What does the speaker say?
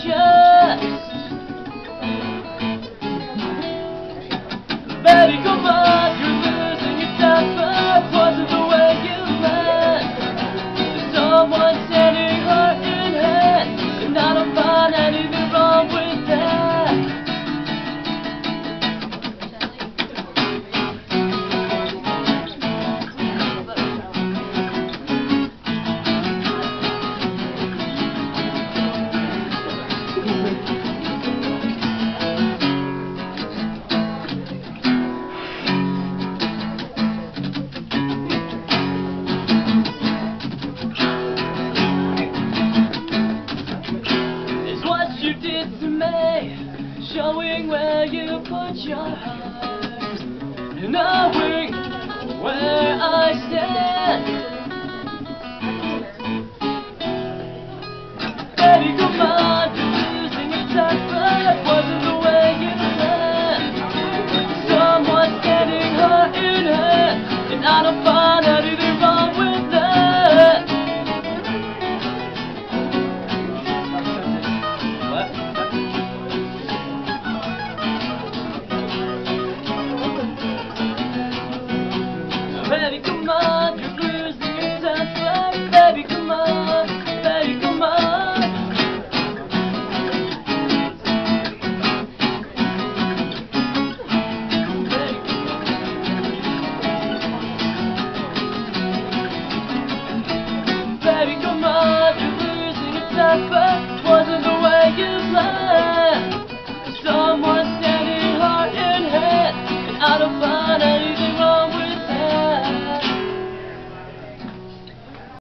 chest. Baby, come on, you're losing your temper. Wasn't the way you meant. There's someone standing heart in hand, and I don't find anything wrong with that. You did to me, showing where you put your heart, and knowing where I stand. Baby, come on, you're losing your temper. That wasn't the way you planned. Someone standing heart in hand, and I don't find anything wrong with that. Baby, come on, you're losing your temper. Baby, come on, baby, come on. Baby, come on, you're losing your temper.